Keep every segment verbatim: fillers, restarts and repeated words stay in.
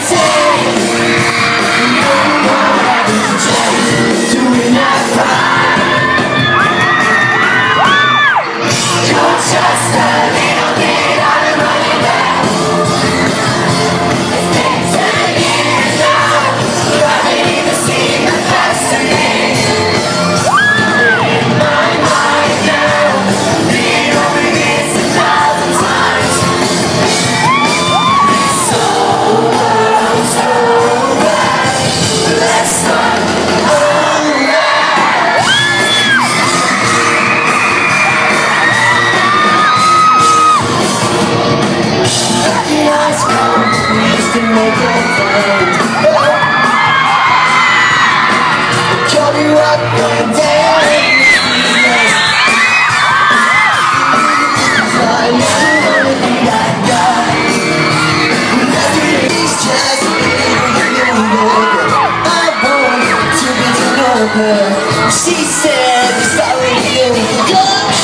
She said it's already go.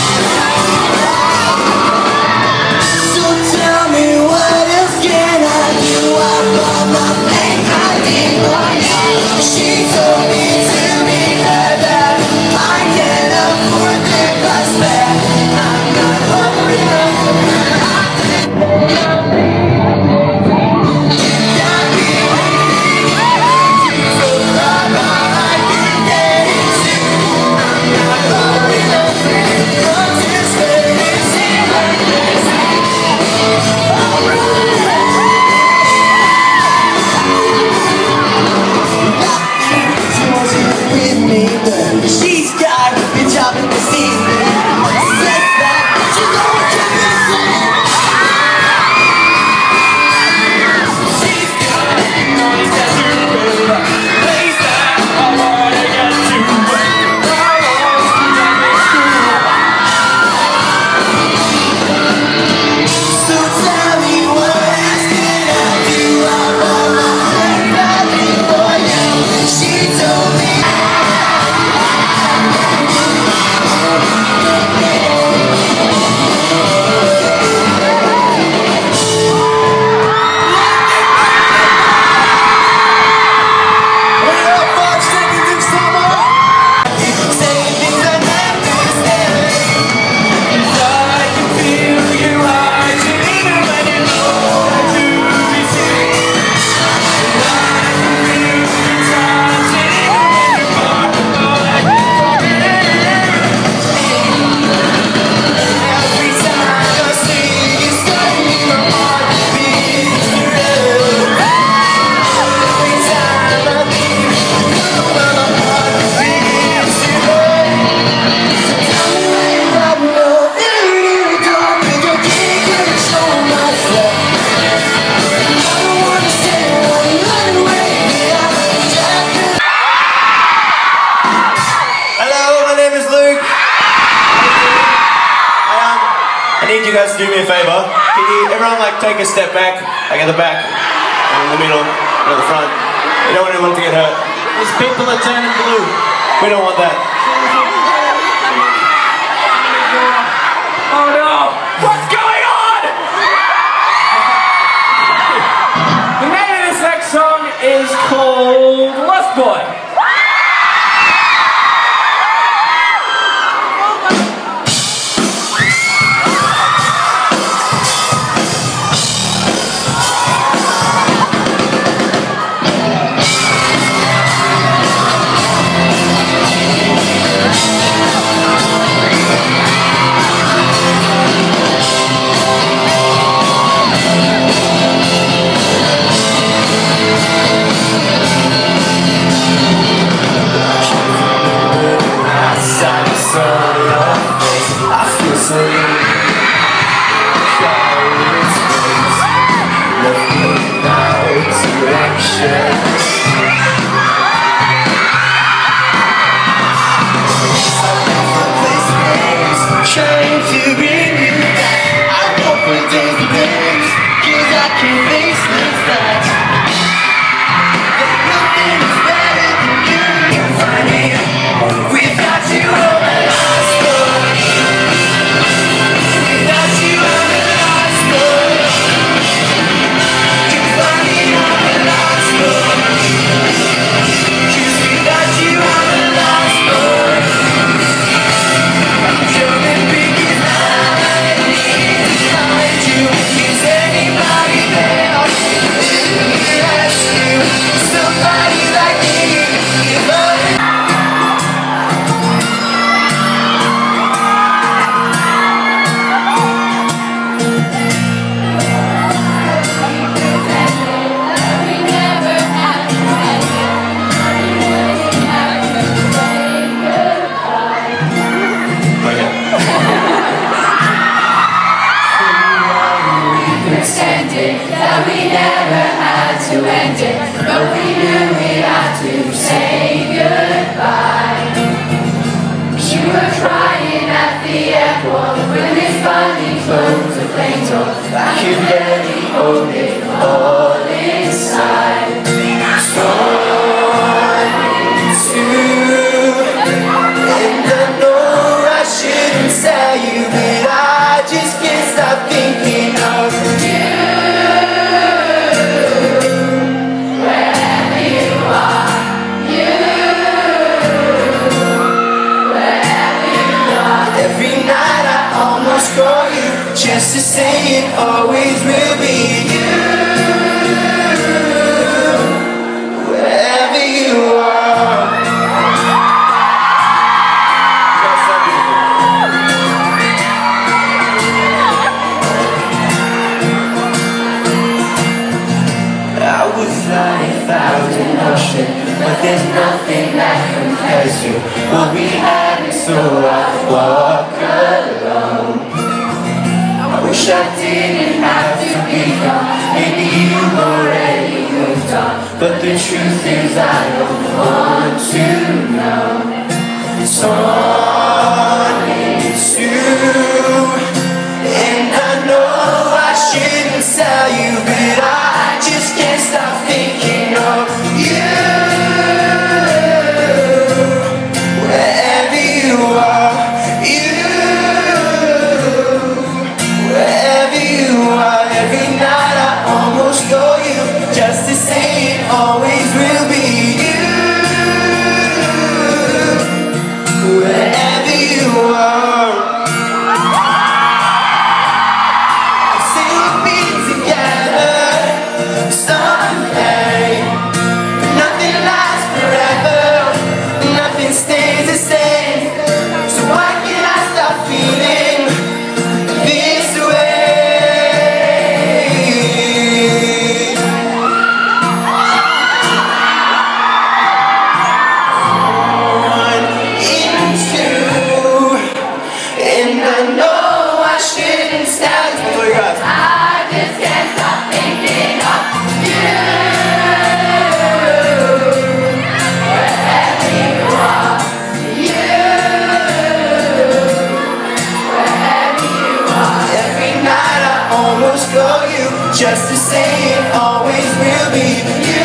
So tell me what else can I do? I bought my plane, I did my job. She told me to be there, that I can't afford the bus back. I'm not hungry enough for she's got a job in the scene. Says that she's going to be seen. She's got a noise tattoo, place that I wanna get to. So tell me what else can I do? I want my friend back for you. She told me I need you guys to do me a favor. Can you, everyone like take a step back, like at the back, and in the middle, and at the front. We don't want anyone to get hurt. These people are turning blue. We don't want that. Oh no! What's going on? The name of this next song is called Lost Boy. trying to bring you back. I hope for days and days, cause I can't face the fact that nothing is better than you. You find me without you on the last boy. Without you on the last boy. You find me on the last boy. we never had to end it, but we knew we had to say goodbye. You were crying at the airport when we finally closed the plane door. I could barely hold it all inside. Torn in two, and I know I shouldn't tell you, but I just can't stop thinking of you. Wherever you are, you. Wherever you are. Every night I almost call you just to say it always will be you. Wherever you are. I would fly a thousand oceans, but there's nothing that compares to what we had, and so I walk alone. I wish I didn't have to be gone. Maybe you've already moved on, but the truth is I don't want to know. Torn in two, and I know I shouldn't tell you, but I just can't stop thinking of you. Wherever you are, you. Wherever you are, every night I almost call you just to say it always will be you. Wherever you are. Say we'll be together someday. Nothing lasts forever, nothing stays the same. So why can't I stop feeling this way? One in two, and I know I shouldn't stand for you. I just can't stop thinking of you. Wherever you are, you. Wherever you are. Every night I almost call you just to say it always will be you.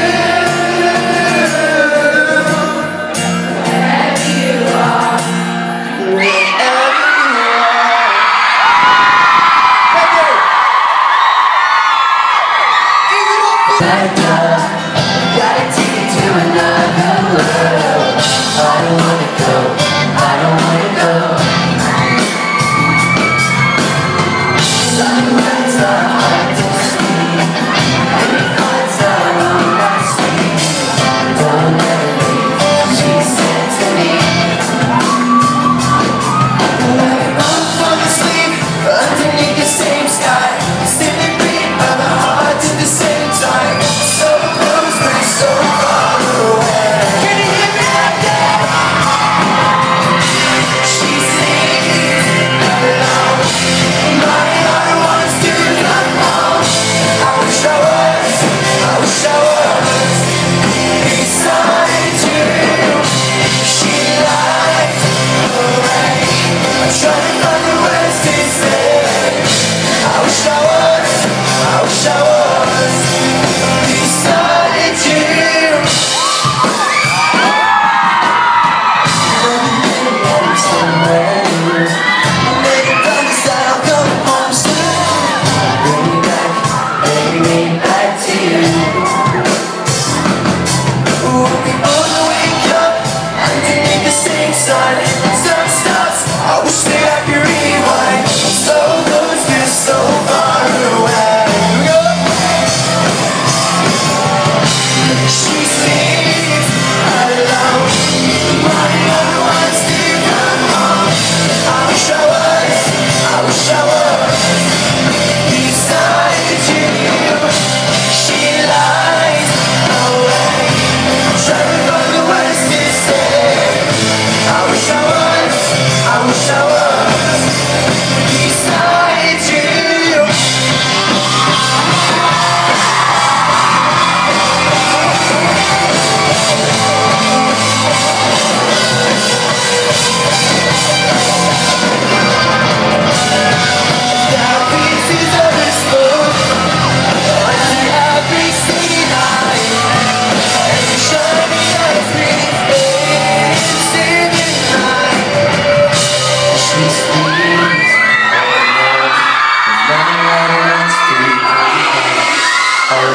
Wherever you are. Wherever you are. Thank you. Gotta take it to another world. I don't wanna go, I don't wanna go. Some nights are hard to sleep, and the cards are on my sleeve. Don't ever leave, she said to me. Like a month full of sleep, underneath the same sky, still agreed by the heart at the same time. So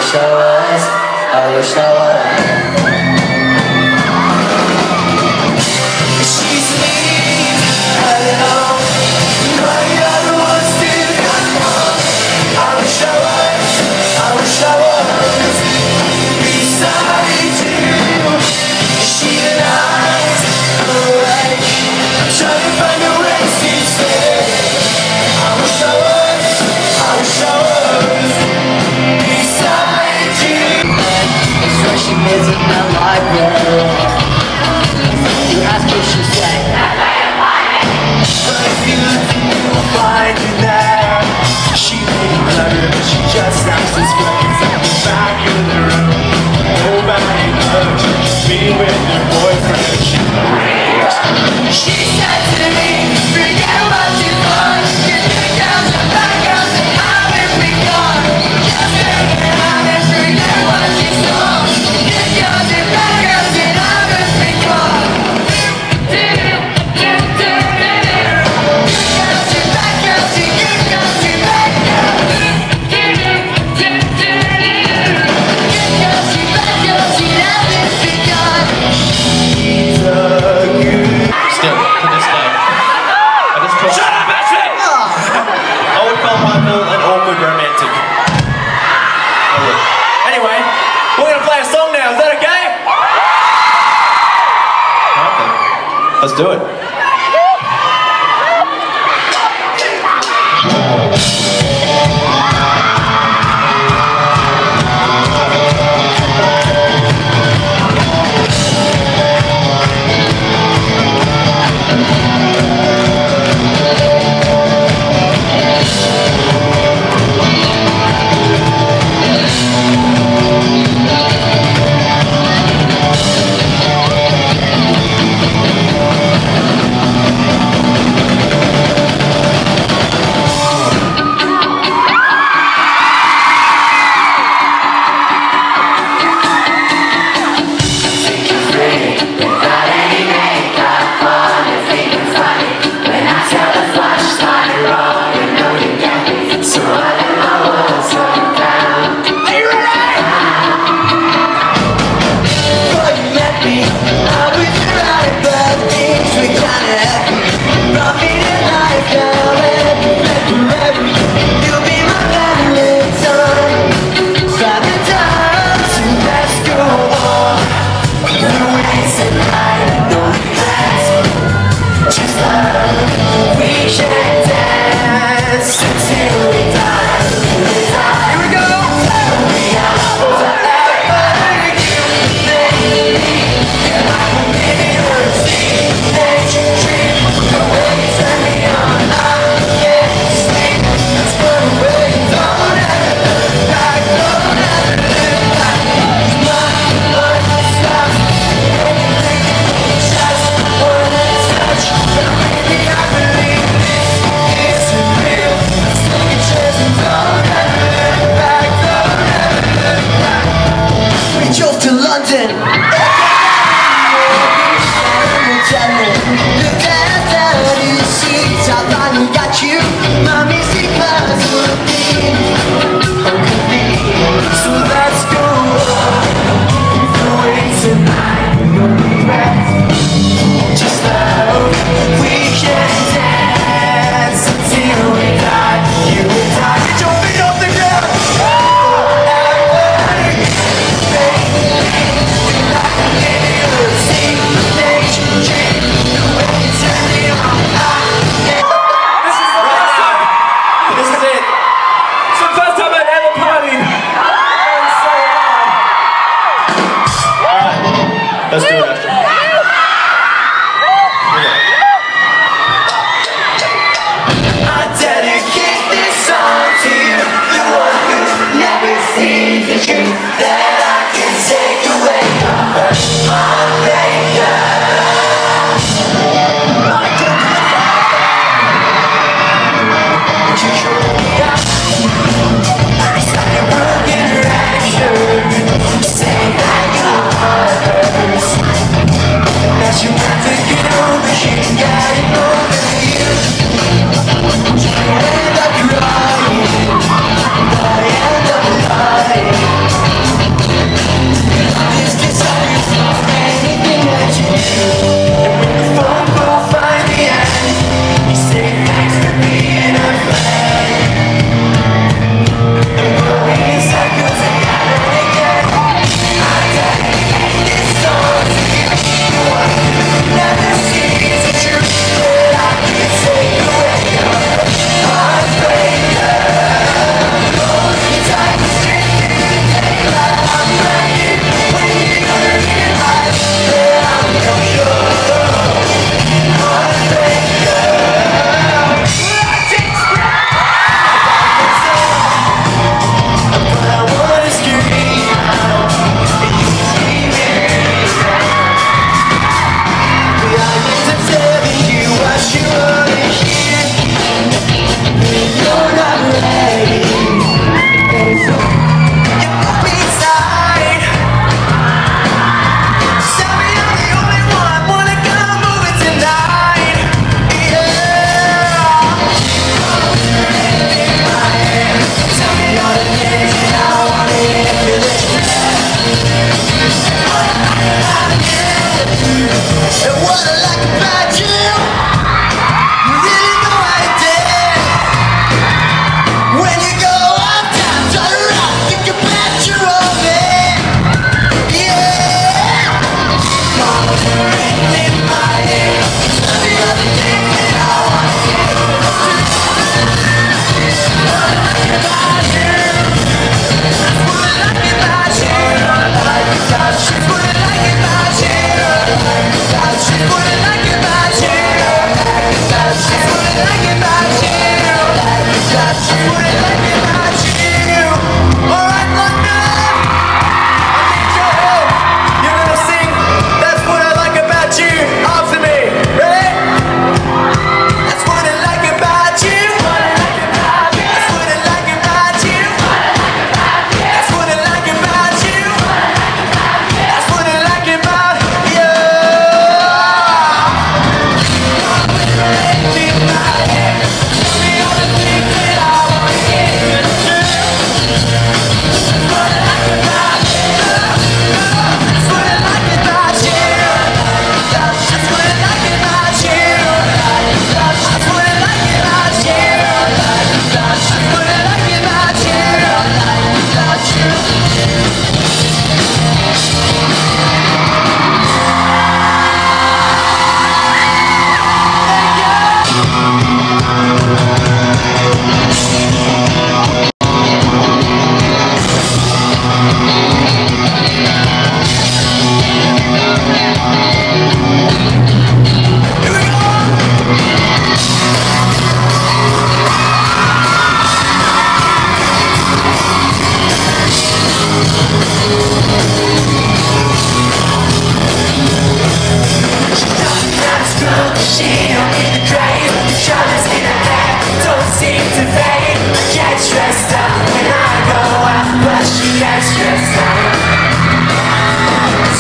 wish I was, I wish I was. She's leaving alone, but the other one's still come home. I wish I was, I wish I was beside you. She lies awake, trying to find a way to stay. I wish I was, I wish I was beside you. It's where she lives in the library. You ask what she said, but if you look, you will find her there. She may be clever, but she just acts this way. It's like the back of the room. Nobody knows being with your boyfriend. She knows. She said to me, forget what you've done. Get the girls and bad girls and have it be gone. Just take it out and forget what you saw. Get girls and bad girls and have it be gone. Still, to this day, I just call Shut up, Patrick! I would call Michael an awkward romantic. I would. Anyway, we're gonna play a song now, is that okay? Okay. Let's do it.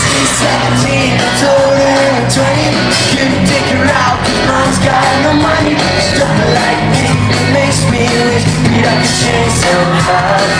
she's seventeen, I told her I'm twenty. Couldn't take her out cause mom's got no money. Stuff like this, it makes me wish that I could change somehow.